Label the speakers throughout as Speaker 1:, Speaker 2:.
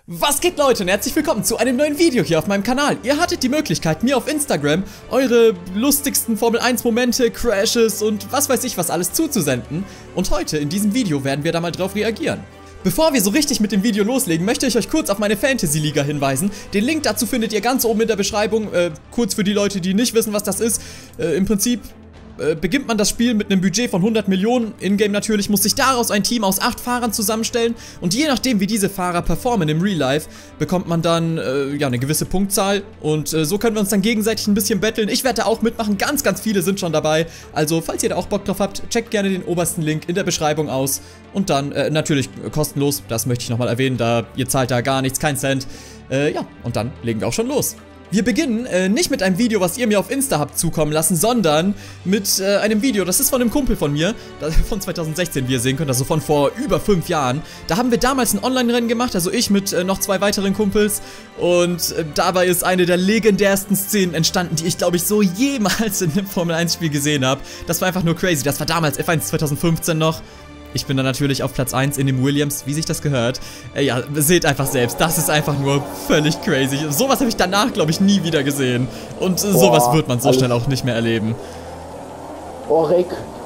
Speaker 1: Was geht, Leute, und herzlich willkommen zu einem neuen Video hier auf meinem Kanal. Ihr hattet die Möglichkeit, mir auf Instagram eure lustigsten Formel 1 Momente, Crashes und was weiß ich was alles zuzusenden. Und heute in diesem Video werden wir da mal drauf reagieren. Bevor wir so richtig mit dem Video loslegen, möchte ich euch kurz auf meine Fantasy-Liga hinweisen. Den Link dazu findet ihr ganz oben in der Beschreibung. Kurz für die Leute, die nicht wissen, was das ist. Im Prinzip beginnt man das Spiel mit einem Budget von 100 Millionen, in-game natürlich, muss sich daraus ein Team aus 8 Fahrern zusammenstellen und je nachdem, wie diese Fahrer performen im Real Life, bekommt man dann ja, eine gewisse Punktzahl und so können wir uns dann gegenseitig ein bisschen betteln. Ich werde da auch mitmachen, ganz viele sind schon dabei, also falls ihr da auch Bock drauf habt, checkt gerne den obersten Link in der Beschreibung aus und dann natürlich kostenlos, das möchte ich nochmal erwähnen, da ihr zahlt da gar nichts, kein Cent, ja, und dann legen wir auch schon los. Wir beginnen nicht mit einem Video, was ihr mir auf Insta habt zukommen lassen, sondern mit einem Video, das ist von einem Kumpel von mir, von 2016, wie ihr sehen könnt, also von vor über 5 Jahren. Da haben wir damals ein Online-Rennen gemacht, also ich mit noch 2 weiteren Kumpels und dabei ist eine der legendärsten Szenen entstanden, die ich glaube ich so jemals in einem Formel 1 Spiel gesehen habe. Das war einfach nur crazy, das war damals F1 2015 noch. Ich bin dann natürlich auf Platz 1 in dem Williams, wie sich das gehört. Ja, seht einfach selbst, das ist einfach nur völlig crazy. Sowas habe ich danach, glaube ich, nie wieder gesehen. Und sowas wird man so schnell auch nicht mehr erleben.
Speaker 2: Oh, Rick.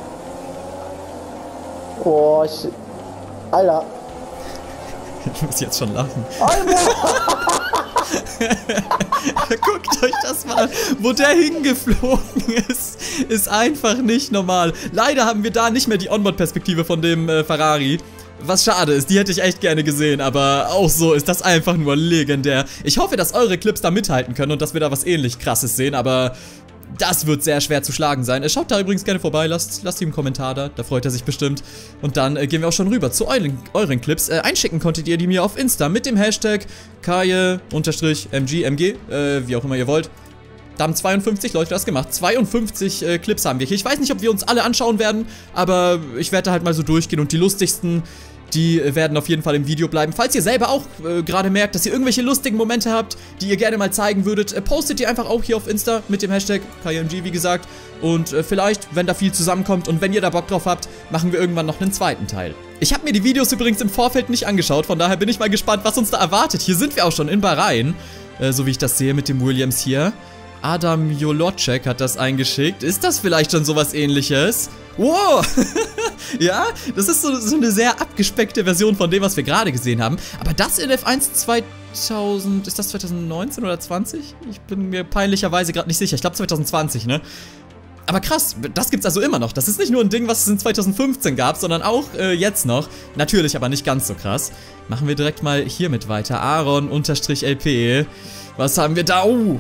Speaker 2: Oh, Alter.
Speaker 1: Ich muss jetzt schon lachen.
Speaker 2: Alter.
Speaker 1: Guckt euch das mal an. Wo der hingeflogen ist einfach nicht normal. Leider haben wir da nicht mehr die Onboard-Perspektive von dem Ferrari. Was schade ist, die hätte ich echt gerne gesehen, aber auch so ist das einfach nur legendär. Ich hoffe, dass eure Clips da mithalten können und dass wir da was ähnlich Krasses sehen, aber das wird sehr schwer zu schlagen sein. Schaut da übrigens gerne vorbei, lasst ihm einen Kommentar da freut er sich bestimmt. Und dann gehen wir auch schon rüber zu euren Clips. Einschicken konntet ihr die mir auf Insta mit dem Hashtag Kaje_MG, wie auch immer ihr wollt. Da haben 52 Leute das gemacht. 52 Clips haben wir hier. Ich weiß nicht, ob wir uns alle anschauen werden, aber ich werde da halt mal so durchgehen und die lustigsten, die werden auf jeden Fall im Video bleiben. Falls ihr selber auch gerade merkt, dass ihr irgendwelche lustigen Momente habt, die ihr gerne mal zeigen würdet, postet die einfach auch hier auf Insta mit dem Hashtag KMG, wie gesagt. Und vielleicht, wenn da viel zusammenkommt und wenn ihr da Bock drauf habt, machen wir irgendwann noch einen zweiten Teil. Ich habe mir die Videos übrigens im Vorfeld nicht angeschaut, von daher bin ich mal gespannt, was uns da erwartet. Hier sind wir auch schon in Bahrain, so wie ich das sehe mit dem Williams hier. Adam Jolocek hat das eingeschickt. Ist das vielleicht schon sowas Ähnliches? Wow! Ja, das ist so eine sehr abgespeckte Version von dem, was wir gerade gesehen haben. Aber das in F1 2000... Ist das 2019 oder 20? Ich bin mir peinlicherweise gerade nicht sicher. Ich glaube 2020, ne? Aber krass, das gibt's also immer noch. Das ist nicht nur ein Ding, was es in 2015 gab, sondern auch jetzt noch. Natürlich aber nicht ganz so krass. Machen wir direkt mal hiermit weiter. Aaron_LP. Was haben wir da? Oh!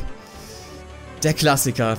Speaker 1: Der Klassiker.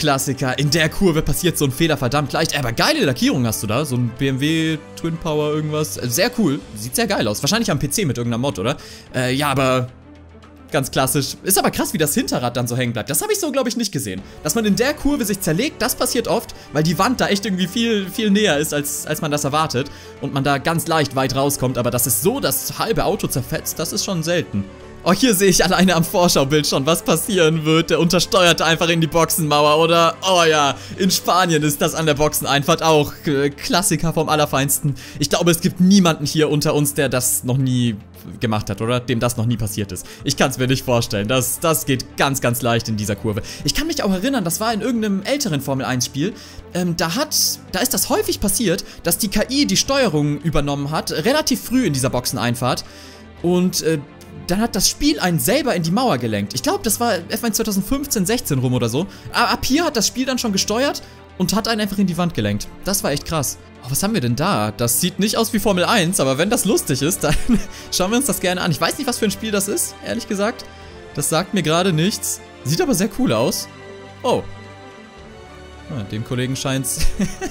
Speaker 1: In der Kurve passiert so ein Fehler verdammt leicht. Aber geile Lackierung hast du da. So ein BMW Twin Power irgendwas. Sehr cool. Sieht sehr geil aus. Wahrscheinlich am PC mit irgendeiner Mod, oder? Ja, aber ganz klassisch. Ist aber krass, wie das Hinterrad dann so hängen bleibt. Das habe ich so, glaube ich, nicht gesehen. Dass man in der Kurve sich zerlegt, das passiert oft, weil die Wand da echt irgendwie viel näher ist, als man das erwartet. Und man da ganz leicht weit rauskommt. Aber das ist so, das halbe Auto zerfetzt, das ist schon selten. Oh, hier sehe ich alleine am Vorschaubild schon, was passieren wird. Der untersteuerte einfach in die Boxenmauer, oder? Oh ja, in Spanien ist das an der Boxeneinfahrt auch Klassiker vom Allerfeinsten. Ich glaube, es gibt niemanden hier unter uns, der das noch nie gemacht hat, oder? Dem das noch nie passiert ist. Ich kann es mir nicht vorstellen. Das geht ganz leicht in dieser Kurve. Ich kann mich auch erinnern, das war in irgendeinem älteren Formel-1-Spiel. Da ist das häufig passiert, dass die KI die Steuerung übernommen hat, relativ früh in dieser Boxeneinfahrt. Und dann hat das Spiel einen selber in die Mauer gelenkt. Ich glaube, das war F1 2015, 16 rum oder so. Aber ab hier hat das Spiel dann schon gesteuert und hat einen einfach in die Wand gelenkt. Das war echt krass. Oh, was haben wir denn da? Das sieht nicht aus wie Formel 1, aber wenn das lustig ist, dann schauen wir uns das gerne an. Ich weiß nicht, was für ein Spiel das ist, ehrlich gesagt. Das sagt mir gerade nichts. Sieht aber sehr cool aus. Oh. Ja, dem Kollegen scheint's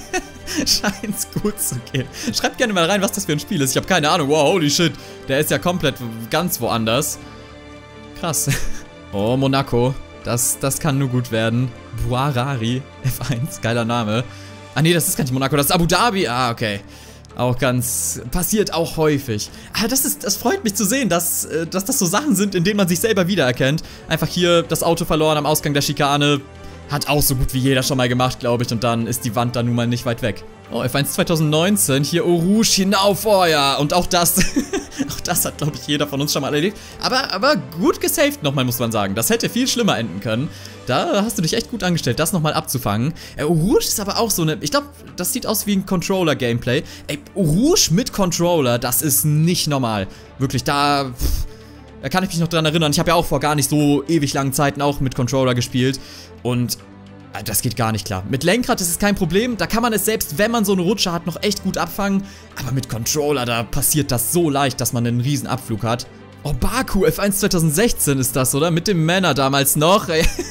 Speaker 1: gut zu gehen. Schreibt gerne mal rein, was das für ein Spiel ist. Ich habe keine Ahnung. Wow, holy shit. Der ist ja komplett ganz woanders. Krass. Oh, Monaco. Das kann nur gut werden. Buarari F1. Geiler Name. Ah, nee, das ist gar nicht Monaco. Das ist Abu Dhabi. Ah, okay. Auch ganz... Passiert auch häufig. Aber das freut mich zu sehen, dass das so Sachen sind, in denen man sich selber wiedererkennt. Einfach hier das Auto verloren am Ausgang der Schikane. Hat auch so gut wie jeder schon mal gemacht, glaube ich. Und dann ist die Wand da nun mal nicht weit weg. Oh, F1 2019, hier Eau Rouge hinauf, oh ja. Und auch das, auch das hat, glaube ich, jeder von uns schon mal erledigt. Aber gut gesaved nochmal, muss man sagen. Das hätte viel schlimmer enden können. Da hast du dich echt gut angestellt, das nochmal abzufangen. Eau Rouge ist aber auch so eine, ich glaube, das sieht aus wie ein Controller-Gameplay. Ey, Eau Rouge mit Controller, das ist nicht normal. Wirklich, da kann ich mich noch dran erinnern. Ich habe ja auch vor gar nicht so ewig langen Zeiten auch mit Controller gespielt. Und das geht gar nicht klar. Mit Lenkrad ist es kein Problem. Da kann man es selbst, wenn man so eine Rutsche hat, noch echt gut abfangen. Aber mit Controller, da passiert das so leicht, dass man einen riesen Abflug hat. Oh, Baku, F1 2016 ist das, oder? Mit dem Männer damals noch.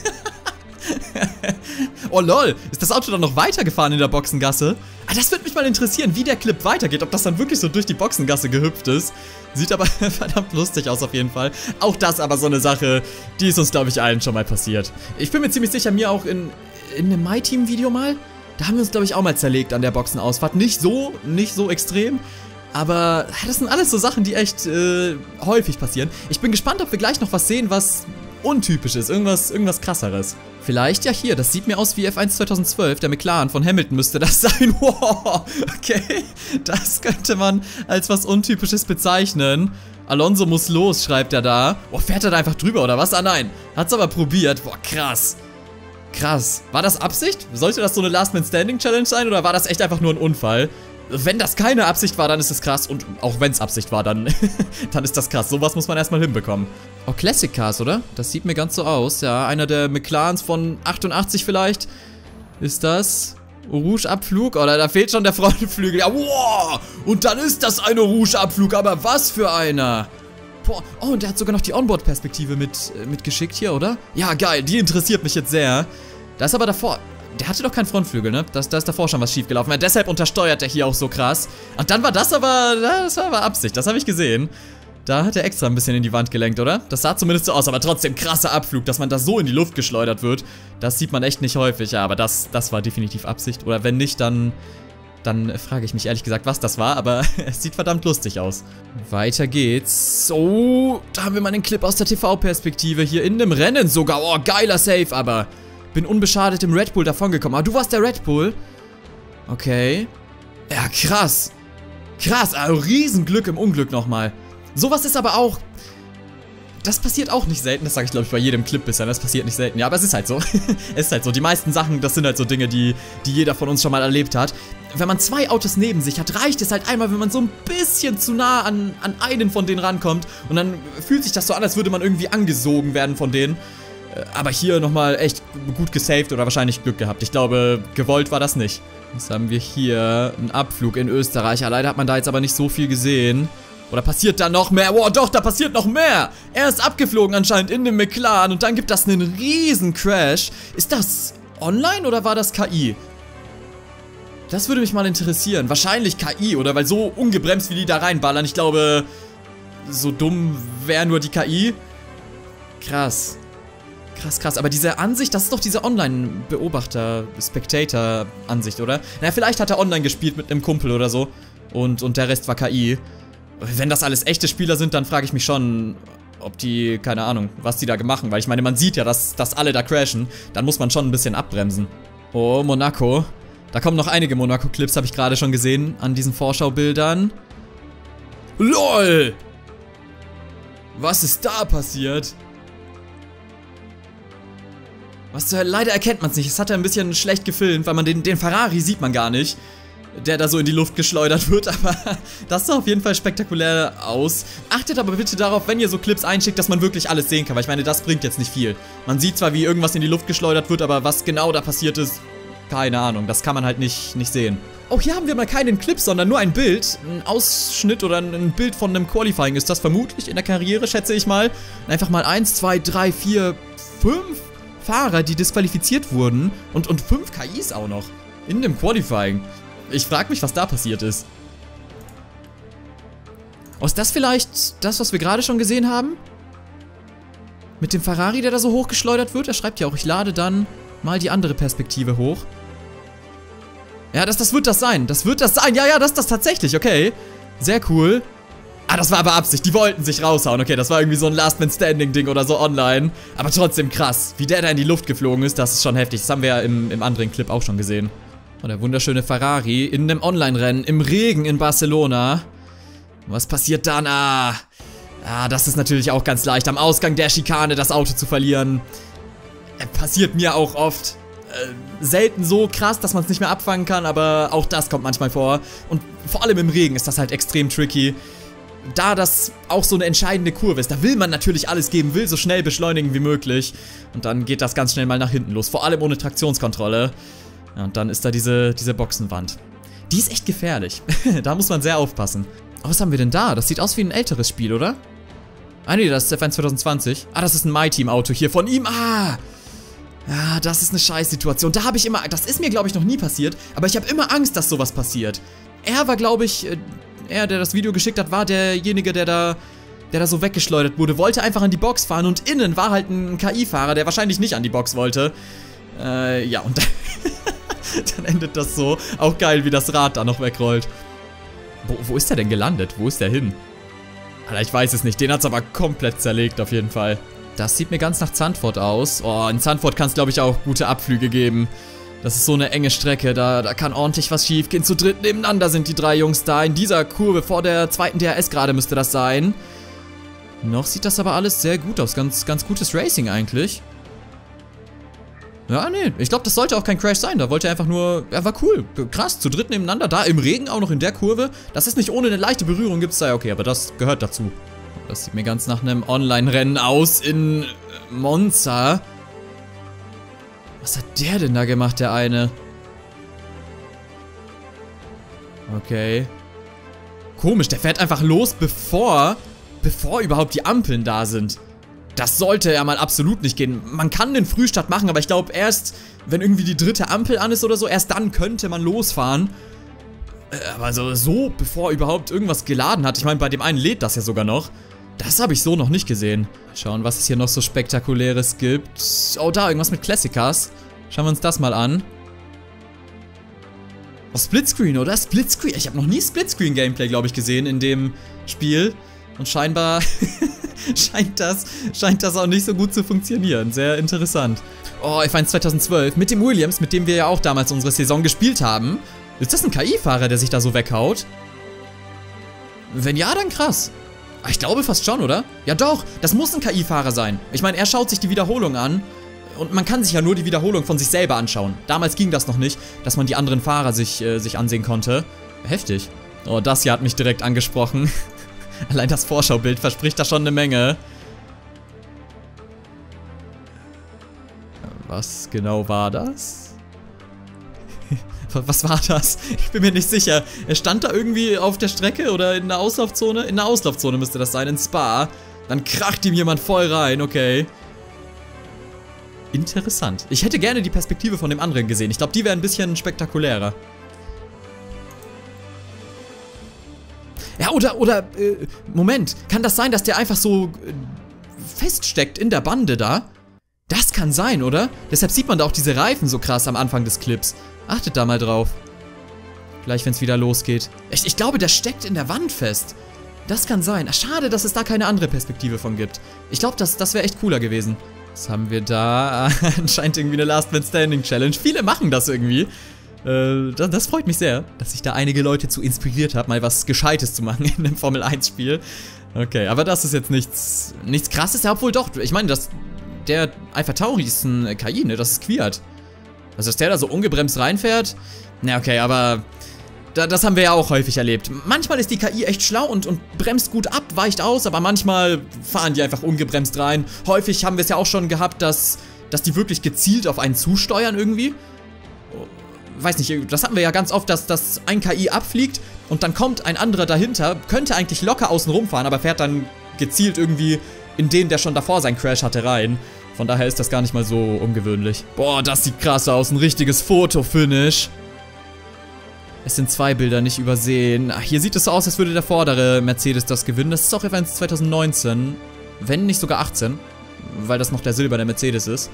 Speaker 1: Oh lol, ist das Auto dann noch weitergefahren in der Boxengasse? Ah, das würde mich mal interessieren, wie der Clip weitergeht. Ob das dann wirklich so durch die Boxengasse gehüpft ist. Sieht aber verdammt lustig aus auf jeden Fall. Auch das aber so eine Sache, die ist uns, glaube ich, allen schon mal passiert. Ich bin mir ziemlich sicher, mir auch in einem MyTeam-Video mal. Da haben wir uns, glaube ich, auch mal zerlegt an der Boxenausfahrt. Nicht so extrem. Aber das sind alles so Sachen, die echt häufig passieren. Ich bin gespannt, ob wir gleich noch was sehen, was untypisch ist. Irgendwas krasseres. Vielleicht ja hier. Das sieht mir aus wie F1 2012. Der McLaren von Hamilton müsste das sein. Wow, okay. Das könnte man als was Untypisches bezeichnen. Alonso muss los, schreibt er da. Oh, fährt er da einfach drüber, oder was? Ah, nein. Hat's aber probiert. Boah, krass. Krass. War das Absicht? Sollte das so eine Last-Man-Standing-Challenge sein, oder war das echt einfach nur ein Unfall? Wenn das keine Absicht war, dann ist es krass. Und auch wenn es Absicht war, dann ist das krass. Sowas muss man erstmal hinbekommen. Oh, Classic Cars, oder? Das sieht mir ganz so aus. Ja, einer der McLarens von 88 vielleicht. Ist das Rouge-Abflug? Oder da fehlt schon der Frontflügel. Ja, wow! Und dann ist das eine Rouge-Abflug. Aber was für einer! Boah. Oh, und der hat sogar noch die Onboard-Perspektive mitgeschickt hier, oder? Ja, geil. Die interessiert mich jetzt sehr. Da ist aber davor... Der hatte doch keinen Frontflügel, ne? Da ist davor schon was schief gelaufen. Ja, deshalb untersteuert er hier auch so krass. Und dann war das aber Absicht. Das habe ich gesehen. Da hat er extra ein bisschen in die Wand gelenkt, oder? Das sah zumindest so aus, aber trotzdem krasser Abflug, dass man da so in die Luft geschleudert wird. Das sieht man echt nicht häufig, ja, aber das war definitiv Absicht. Oder wenn nicht, dann frage ich mich ehrlich gesagt, was das war, aber es sieht verdammt lustig aus. Weiter geht's. So, da haben wir mal einen Clip aus der TV-Perspektive hier in dem Rennen sogar. Oh, geiler Save, aber bin unbeschadet im Red Bull davongekommen. Aber du warst der Red Bull? Okay. Ja, krass. Krass, also Riesenglück im Unglück nochmal. Sowas ist aber auch... Das passiert auch nicht selten. Das sage ich, glaube ich, bei jedem Clip bisher. Das passiert nicht selten. Ja, aber es ist halt so. Es ist halt so. Die meisten Sachen, das sind halt so Dinge, die jeder von uns schon mal erlebt hat. Wenn man zwei Autos neben sich hat, reicht es halt einmal, wenn man so ein bisschen zu nah an einen von denen rankommt. Und dann fühlt sich das so an, als würde man irgendwie angesogen werden von denen. Aber hier nochmal echt gut gesaved oder wahrscheinlich Glück gehabt. Ich glaube, gewollt war das nicht. Was haben wir hier? Ein Abflug in Österreich. Ja, leider hat man da jetzt aber nicht so viel gesehen. Oder passiert da noch mehr? Wow, doch, da passiert noch mehr. Er ist abgeflogen anscheinend in dem McLaren und dann gibt das einen riesen Crash. Ist das online oder war das KI? Das würde mich mal interessieren. Wahrscheinlich KI, oder? Weil so ungebremst, wie die da reinballern. Ich glaube, so dumm wäre nur die KI. Krass. Krass, krass. Aber diese Ansicht, das ist doch diese Online-Beobachter-Spectator-Ansicht, oder? Na, vielleicht hat er online gespielt mit einem Kumpel oder so. Und der Rest war KI. Wenn das alles echte Spieler sind, dann frage ich mich schon, ob die, keine Ahnung, was die da machen. Weil ich meine, man sieht ja, dass alle da crashen. Dann muss man schon ein bisschen abbremsen. Oh, Monaco. Da kommen noch einige Monaco-Clips, habe ich gerade schon gesehen, an diesen Vorschaubildern. LOL! Was ist da passiert? Leider erkennt man es nicht. Es hat er ein bisschen schlecht gefilmt, weil man den Ferrari sieht man gar nicht, der da so in die Luft geschleudert wird. Aber das sah auf jeden Fall spektakulär aus. Achtet aber bitte darauf, wenn ihr so Clips einschickt, dass man wirklich alles sehen kann. Weil ich meine, das bringt jetzt nicht viel. Man sieht zwar, wie irgendwas in die Luft geschleudert wird, aber was genau da passiert ist, keine Ahnung. Das kann man halt nicht sehen. Oh, hier haben wir mal keinen Clip, sondern nur ein Bild. Ein Ausschnitt oder ein Bild von einem Qualifying ist das vermutlich in der Karriere, schätze ich mal. Einfach mal 1, 2, 3, 4, 5... Fahrer, die disqualifiziert wurden und 5 KIs auch noch in dem Qualifying. Ich frage mich, was da passiert ist. Oh, ist das vielleicht das, was wir gerade schon gesehen haben? Mit dem Ferrari, der da so hochgeschleudert wird? Er schreibt ja auch, ich lade dann mal die andere Perspektive hoch. Ja, das wird das sein. Das wird das sein. Ja, das ist das tatsächlich. Okay. Sehr cool. Ah, das war aber Absicht. Die wollten sich raushauen. Okay, das war irgendwie so ein Last-Man-Standing-Ding oder so online. Aber trotzdem krass. Wie der da in die Luft geflogen ist, das ist schon heftig. Das haben wir ja im anderen Clip auch schon gesehen. Und der wunderschöne Ferrari in einem Online-Rennen im Regen in Barcelona. Was passiert dann? Ah, das ist natürlich auch ganz leicht. Am Ausgang der Schikane das Auto zu verlieren. Passiert mir auch oft. Selten so krass, dass man es nicht mehr abfangen kann, aber auch das kommt manchmal vor. Und vor allem im Regen ist das halt extrem tricky. Da das auch so eine entscheidende Kurve ist, da will man natürlich alles geben, will so schnell beschleunigen wie möglich. Und dann geht das ganz schnell mal nach hinten los, vor allem ohne Traktionskontrolle. Ja, und dann ist da diese Boxenwand. Die ist echt gefährlich. Da muss man sehr aufpassen. Aber was haben wir denn da? Das sieht aus wie ein älteres Spiel, oder? Ah nee, das ist F1 2020. Ah, das ist ein MyTeam-Auto hier von ihm. Ah! Ja, das ist eine Scheißsituation. Da habe ich immer, das ist mir glaube ich noch nie passiert, aber ich habe immer Angst, dass sowas passiert. Er war glaube ich, der das Video geschickt hat, war derjenige, der da so weggeschleudert wurde, wollte einfach an die Box fahren und innen war halt ein KI-Fahrer, der wahrscheinlich nicht an die Box wollte. Ja, und dann endet das so. Auch geil, wie das Rad da noch wegrollt. Wo ist der denn gelandet? Wo ist der hin? Alter, ich weiß es nicht. Den hat es aber komplett zerlegt, auf jeden Fall. Das sieht mir ganz nach Zandvoort aus. Oh, in Zandvoort kann es, glaube ich, auch gute Abflüge geben. Das ist so eine enge Strecke, da kann ordentlich was schief gehen. Zu dritt nebeneinander sind die drei Jungs da. In dieser Kurve vor der zweiten DRS gerade müsste das sein. Noch sieht das aber alles sehr gut aus. Ganz gutes Racing eigentlich. Ja, nee, ich glaube, das sollte auch kein Crash sein. Da wollte er einfach nur, er war cool, krass, zu dritt nebeneinander, da im Regen auch noch in der Kurve. Das ist nicht ohne eine leichte Berührung, gibt's da, okay, aber das gehört dazu. Das sieht mir ganz nach einem Online-Rennen aus in Monza. Was hat der denn da gemacht, der eine? Okay. Komisch, der fährt einfach los, bevor überhaupt die Ampeln da sind. Das sollte ja mal absolut nicht gehen. Man kann den Frühstart machen, aber ich glaube erst, wenn irgendwie die dritte Ampel an ist oder so, erst dann könnte man losfahren. Aber so bevor überhaupt irgendwas geladen hat. Ich meine, bei dem einen lädt das ja sogar noch. Das habe ich so noch nicht gesehen. Schauen, was es hier noch so Spektakuläres gibt. Oh, da, irgendwas mit Classic Cars. Schauen wir uns das mal an. Oh, Splitscreen, oder? Splitscreen. Ich habe noch nie Splitscreen-Gameplay, glaube ich, gesehen in dem Spiel. Und scheinbar scheint das auch nicht so gut zu funktionieren. Sehr interessant. Oh, F1 2012 mit dem Williams, mit dem wir ja auch damals unsere Saison gespielt haben. Ist das ein KI-Fahrer, der sich da so weghaut? Wenn ja, dann krass. Ich glaube fast schon, oder? Ja doch, das muss ein KI-Fahrer sein. Ich meine, er schaut sich die Wiederholung an. Und man kann sich ja nur die Wiederholung von sich selber anschauen. Damals ging das noch nicht, dass man die anderen Fahrer sich ansehen konnte. Heftig. Oh, das hier hat mich direkt angesprochen. Allein das Vorschaubild verspricht da schon eine Menge. Was genau war das? Was war das? Ich bin mir nicht sicher. Er stand da irgendwie auf der Strecke oder in der Auslaufzone? In der Auslaufzone müsste das sein, in Spa. Dann kracht ihm jemand voll rein, okay. Interessant. Ich hätte gerne die Perspektive von dem anderen gesehen. Ich glaube, die wäre ein bisschen spektakulärer. Ja, oder, Moment. Kann das sein, dass der einfach so feststeckt in der Bande da? Das kann sein, oder? Deshalb sieht man da auch diese Reifen so krass am Anfang des Clips. Achtet da mal drauf. Gleich, wenn es wieder losgeht. Ich glaube, der steckt in der Wand fest. Das kann sein. Ach, schade, dass es da keine andere Perspektive von gibt. Ich glaube, das wäre echt cooler gewesen. Was haben wir da? Anscheinend irgendwie eine Last-Man-Standing-Challenge. Viele machen das irgendwie. Das freut mich sehr, dass ich da einige Leute zu inspiriert habe, mal was Gescheites zu machen in einem Formel-1-Spiel. Okay, aber das ist jetzt nichts Krasses. Ja, obwohl doch. Ich meine, der Alpha Tauri ist ein KI, ne? Das ist Kwiat. Also, dass der da so ungebremst reinfährt. Na, okay, aber das haben wir ja auch häufig erlebt. Manchmal ist die KI echt schlau und bremst gut ab, weicht aus, aber manchmal fahren die einfach ungebremst rein. Häufig haben wir es ja auch schon gehabt, dass die wirklich gezielt auf einen zusteuern irgendwie. Weiß nicht, das hatten wir ja ganz oft, dass ein KI abfliegt und dann kommt ein anderer dahinter, könnte eigentlich locker außen rumfahren, aber fährt dann gezielt irgendwie in den, der schon davor seinen Crash hatte, rein. Von daher ist das gar nicht mal so ungewöhnlich. Boah, das sieht krass aus, ein richtiges Fotofinish. Es sind zwei Bilder, nicht übersehen. Ach, hier sieht es so aus, als würde der vordere Mercedes das gewinnen. Das ist auch F1 2019, wenn nicht sogar 18, weil das noch der silberne Mercedes ist.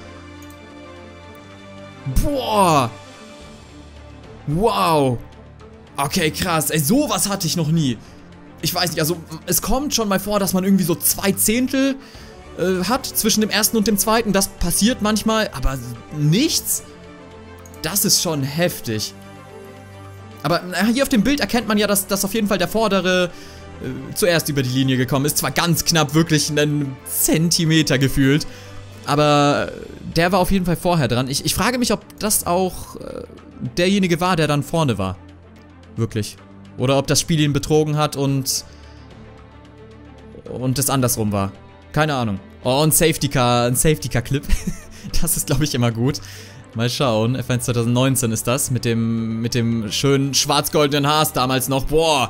Speaker 1: Boah! Wow. Okay, krass. Ey, sowas hatte ich noch nie. ich weiß nicht, also es kommt schon mal vor, dass man irgendwie so 2 Zehntel hat zwischen dem ersten und dem zweiten. Das passiert manchmal, aber nichts. Das ist schon heftig. Aber hier auf dem Bild erkennt man ja, dass auf jeden Fall der Vordere zuerst über die Linie gekommen ist. Zwar ganz knapp, wirklich einen Zentimeter gefühlt. Aber der war auf jeden Fall vorher dran. Ich frage mich, ob das auch derjenige war, der dann vorne war. Wirklich. Oder ob das Spiel ihn betrogen hat und es andersrum war. Keine Ahnung. Oh, ein Safety-Car-Clip. Das ist, glaube ich, immer gut. Mal schauen. F1 2019 ist das. Mit dem schönen schwarz-goldenen Haas damals noch. Boah.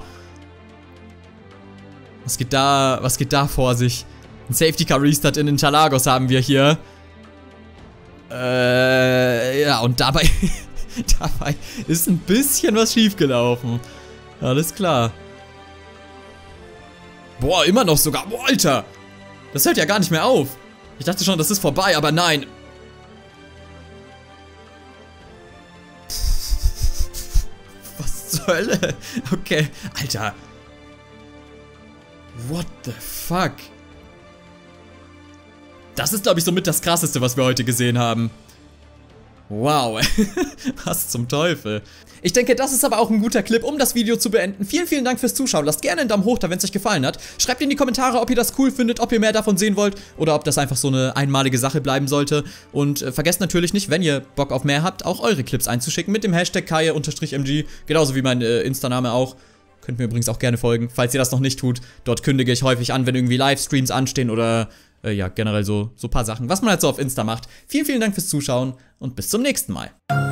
Speaker 1: Was geht da vor sich? Ein Safety-Car-Restart in Interlagos haben wir hier. Ja, und dabei ist ein bisschen was schiefgelaufen. Alles klar. Boah, immer noch sogar. Boah, Alter. Das hört ja gar nicht mehr auf. Ich dachte schon, das ist vorbei, aber nein. Was zur Hölle? Okay. Alter. What the fuck? Das ist, glaube ich, somit das Krasseste, was wir heute gesehen haben. Wow. Was zum Teufel. Ich denke, das ist aber auch ein guter Clip, um das Video zu beenden. Vielen, vielen Dank fürs Zuschauen. Lasst gerne einen Daumen hoch da, wenn es euch gefallen hat. Schreibt in die Kommentare, ob ihr das cool findet, ob ihr mehr davon sehen wollt oder ob das einfach so eine einmalige Sache bleiben sollte. Und vergesst natürlich nicht, wenn ihr Bock auf mehr habt, auch eure Clips einzuschicken mit dem Hashtag Kaye_MG. Genauso wie mein Insta-Name auch. Könnt mir übrigens auch gerne folgen, falls ihr das noch nicht tut. Dort kündige ich häufig an, wenn irgendwie Livestreams anstehen oder ja, generell so ein paar Sachen, was man halt so auf Insta macht. Vielen, vielen Dank fürs Zuschauen und bis zum nächsten Mal.